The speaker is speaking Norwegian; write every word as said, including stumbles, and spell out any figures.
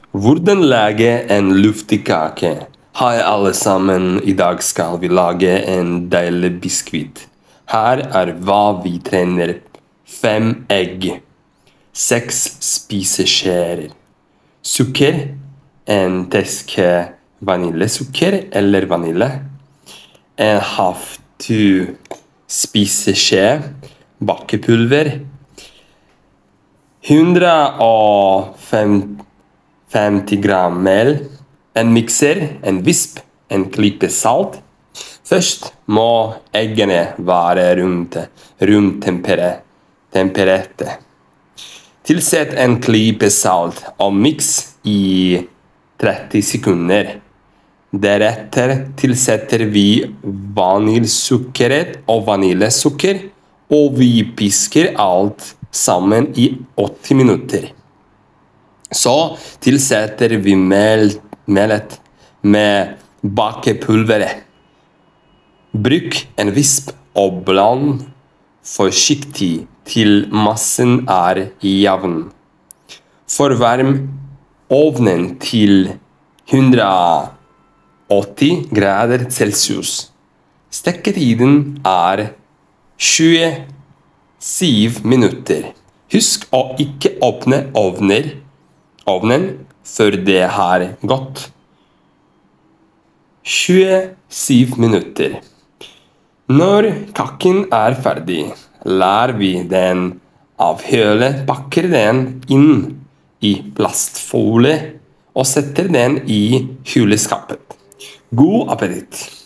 Hvordan lage en luftig kake? Hei alle sammen, i dag skal vi lage en deilig biskvitt. Her er hva vi trenger. Fem egg, seks spiseskjeer, sukker, en teske vaniljesukker eller vanilje, en halv to spiseskje bakepulver, hundre femti gram mel, en mikser, en visp, en klippe salt. Først må eggene være rundt, rundt temperert. Tempererte. Tilsett en klippe salt og miks i tretti sekunder. Deretter tilsetter vi vaniljesukkeret og vaniljesukker, og vi pisker alt sammen i åtti minutter. Så tilsetter vi mel, melet med bakepulveret. Bruk en visp og bland forsiktig til massen er jevn. Forvarm ovnen til hundre åtti grader Celsius. Steketiden er tjuesju minutter. Husk å ikke åpne ovner, ovnen før det har gått tjuesju minutter. Når kaken er ferdig, lar vi den avkjøle, pakker den inn i plastfolie og setter den i kjøleskapet. God appetitt!